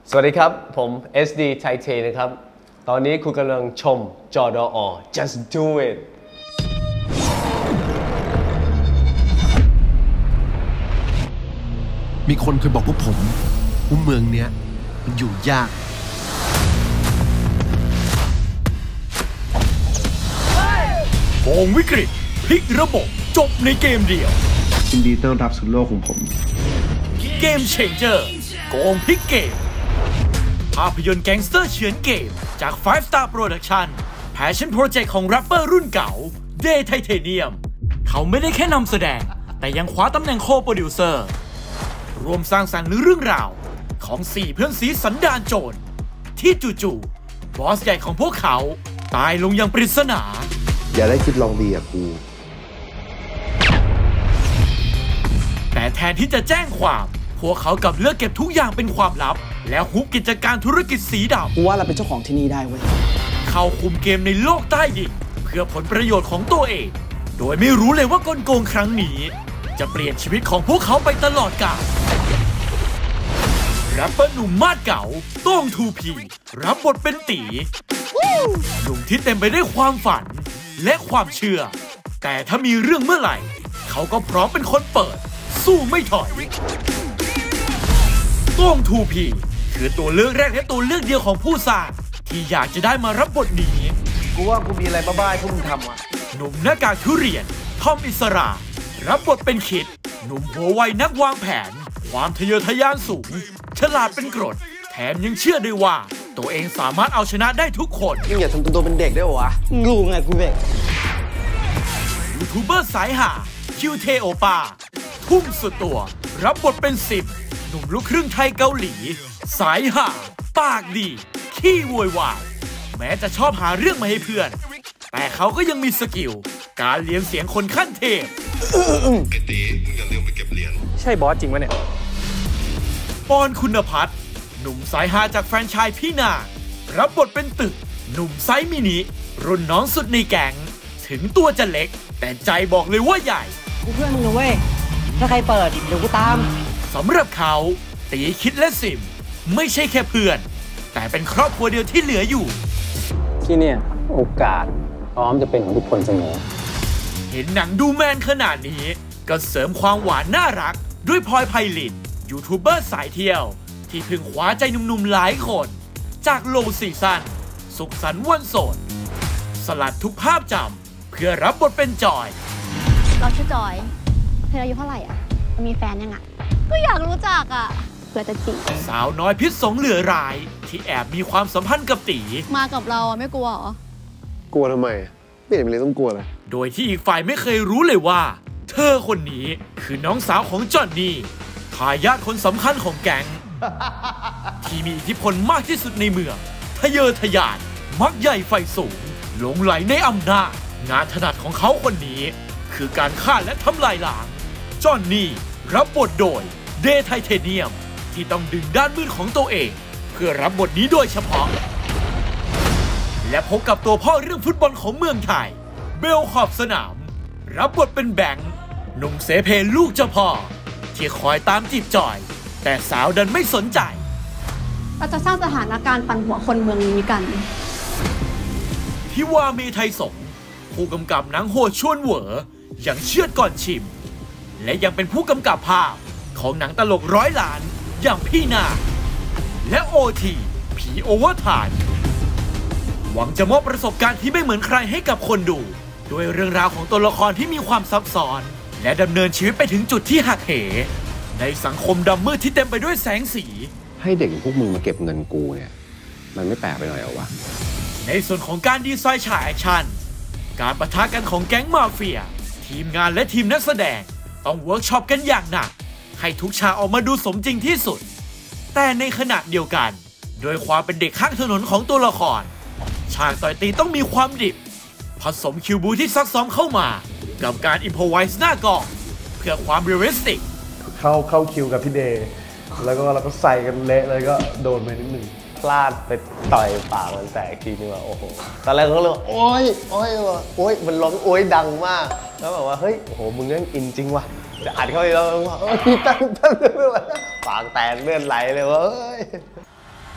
สวัสดีครับผม SD ไทเทนะครับตอนนี้คุณกำลังชมจอดอ Just Do It มีคนเคยบอกว่าผมว่าเมืองเนี้ยมันอยู่ยากโกงวิกฤตพลิกระบบจบในเกมเดียวยินดีต้อนรับสู่โลกของผมเกมเชนเจอร์โกงพลิกเกมภาพยนตร์แก๊งสเตอร์เฉือนเกมจาก Five Star Production Passion Project ของแรปเปอร์รุ่นเก่า Day Titanium เขาไม่ได้แค่นำแสดงแต่ยังคว้าตำแหน่งโคโปรดิวเซอร์รวมสร้างสรรค์เรื่องราวของ4เพื่อนสีสันดานโจรที่จู่ๆบอสใหญ่ของพวกเขาตายลงอย่างปริศนาอย่าได้คิดลองดีอ่ะกูแต่แทนที่จะแจ้งความพวกเขากลับเลือกเก็บทุกอย่างเป็นความลับแล้วฮุบกิจการธุรกิจสีดำกูว่าเราเป็นเจ้าของที่นี่ได้เว้ยเข้าคุมเกมในโลกใต้ดินเพื่อผลประโยชน์ของตัวเองโดยไม่รู้เลยว่ากลโกงครั้งนี้จะเปลี่ยนชีวิตของพวกเขาไปตลอดกาลแรปเปอร์หนุ่มมาดเก๋าโต้ง 2P รับบทเป็นตีหนุ่มที่เต็มไปด้วยความฝันและความเชื่อแต่ถ้ามีเรื่องเมื่อไหร่เขาก็พร้อมเป็นคนเปิดสู้ไม่ถอยโต้ง 2P คือตัวเลือกแรกและตัวเลือกเดียวของผู้สร้างที่อยากจะได้มารับบทนี้กูว่ากูมีอะไรบ้าๆพวกมึงทำอ่ะหนุ่มหน้ากากทุเรียนทอมอิสระรับบทเป็นคิดหนุ่มหัวไวนักวางแผนความทะเยอทะยานสูงฉลาดเป็นกรดแถมยังเชื่อได้ว่าตัวเองสามารถเอาชนะได้ทุกคนมึงอย่าทำตัวเป็นเด็กได้หรอวะมึงรู้ไงกูเด็กยูทูบเบอร์สายหาคิวเทโอปาทุ่มสุดตัวรับบทเป็น10หนุ่มลูกครึ่งไทยเกาหลีสายหาปากดีขี้โวยวายแม้จะชอบหาเรื่องมาให้เพื่อนแต่เขาก็ยังมีสกิลการเลี้ยงเสียงคนขั้นเทพไอ้ตีมึงอย่าลืมไปเก็บเหรียญใช่บอสจริงวะเนี่ยปอนคุณพัฒน์หนุ่มสายฮาจากแฟรนไชส์พี่นารับบทเป็นตึกหนุ่มไซส์มินิรุ่นน้องสุดในแก๊งถึงตัวจะเล็กแต่ใจบอกเลยว่าใหญ่กูเพื่อนมึงนะเว้ยถ้าใครเปิดเดี๋ยวกูตามสำหรับเขาตีคิดและสิมไม่ใช่แค่เพื่อนแต่เป็นครอบครัวเดียวที่เหลืออยู่ที่เนี่ยโอกาสพร้อมจะเป็นของทุกคนเสมอเห็นหนังดูแมนขนาดนี้ก็เสริมความหวานน่ารักด้วยพลอยไพลินยูทูบเบอร์สายเที่ยวที่เพิ่งคว้าใจหนุ่มๆหลายคนจากโลซีซั่นสุขสันต์วันโสดสลัดทุกภาพจำเพื่อรับบทเป็นจอยเราชื่อจอยเธออายุเท่าไหร่อ่ะมีแฟนยังอ่ะก็อยากรู้จักอ่ะเผื่อจะจีบสาวน้อยพิษสงเหลือร้ายที่แอบมีความสัมพันธ์กับตีมากับเราไม่กลัวหรกลัวทำไมไม่เห็นมีอะไรต้องกลัวเลยโดยที่อีกฝ่ายไม่เคยรู้เลยว่าเธอคนนี้คือน้องสาวของจอนนี่ทายาทคนสำคัญของแก๊งที่มีอิทธิพลมากที่สุดในเมืองทะเยอทะยานมักใหญ่ไฟสูงหลงไหลในอำนาจงานถนัดของเขาคนนี้คือการฆ่าและทำลายล้างจอนนี่รับบทโดยเดย์ไทเทเนียมที่ต้องดึงด้านมืดของตัวเองเพื่อรับบทนี้โดยเฉพาะและพบกับตัวพ่อเรื่องฟุตบอลของเมืองไทยเบลขอบสนามรับบทเป็นแบงค์หนุ่มเสเพลูกเจ้าพ่อที่คอยตามจีบจอยแต่สาวดันไม่สนใจเราจะสร้างสถานการณ์ปั่นหัวคนเมืองนี้กันที่ว่าเมไทยสงผู้กำกับหนังโหดชวนเหวออย่างเชือดก่อนชิมและยังเป็นผู้กำกับภาพของหนังตลก100 ล้านอย่างพี่นาและโอทีผีโอเวอร์ไทม์หวังจะมอบประสบการณ์ที่ไม่เหมือนใครให้กับคนดูด้วยเรื่องราวของตัวละครที่มีความซับซ้อนและดำเนินชีวิตไปถึงจุดที่หักเหในสังคมดำมืดที่เต็มไปด้วยแสงสีให้เด็กพวกมึงมาเก็บเงินกูเนี่ยมันไม่แปลกไปหน่อยเหรอวะในส่วนของการดีไซน์ฉากแอคชั่นการปะทะกันของแก๊งมาเฟียทีมงานและทีมนักแสดงต้องเวิร์กช็อปกันอย่างหนักให้ทุกฉากออกมาดูสมจริงที่สุดแต่ในขณะเดียวกันโดยความเป็นเด็กข้างถนนของตัวละครฉากต่อยตีต้องมีความดิบผสมคิวบูที่ซักซ้อมเข้ามากับการอิมพอไวส์หน้ากองเพื่อความเรียลลิสติกเข้าคิวกับพี่เดย์แล้วก็เราก็ใส่กันเละเลยก็โดนไปนิดหนึ่งพลาดไปต่อยปากมันแตกทีนึงว่าโอ้โหตอนแรกเขาเลยโอ๊ยมันร้องโอ๊ยดังมากแล้วแบบว่าเฮ้ยโอ้โหมึงเล่นอินจริงว่ะจะอัดเข้าไปแล้วว่าพี่ตั้งปากแตกเลือดไหลเลยว่า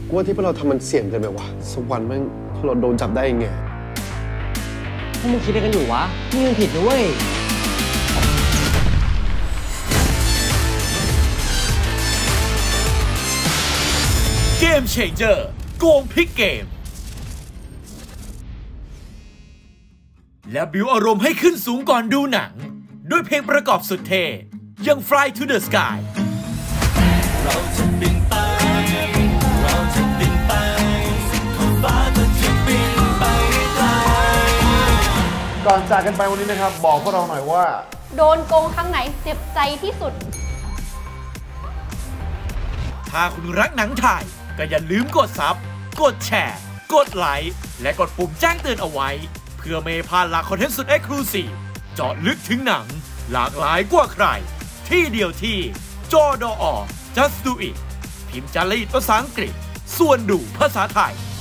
กูว่าที่พวกเราทำมันเสี่ยงเกินไปว่ะสักวันแม่งเราโดนจับได้ยังไงพวกมึงคิดอะไรกันอยู่วะนี่มันผิดนะเว้ยเกมเชนเจอร์โกงพลิกเกมและบิวอารมณ์ให้ขึ้นสูงก่อนดูหนังด้วยเพลงประกอบสุดเท่อย่าง Fly to the Sky เราจะบินไปเราจะบินไปสุดขอบฟ้าก็จะบินไปไกลก่อนจากกันไปวันนี้นะครับบอกพวกเราหน่อยว่าโดนโกงครั้งไหนเจ็บใจที่สุดถ้าคุณรักหนังไทยก็อย่าลืมกดซับกดแชร์กดไลค์และกดปุ่มแจ้งเตือนเอาไว้เพื่อไม่พลาดหลักคอนเทนต์สุด Exclusive เจาะลึกถึงหนังหลากหลายกว่าใครที่เดียวที่จอดอ Just Do It พิมพ์จารีตภาษาอังกฤษส่วนดูภาษาไทย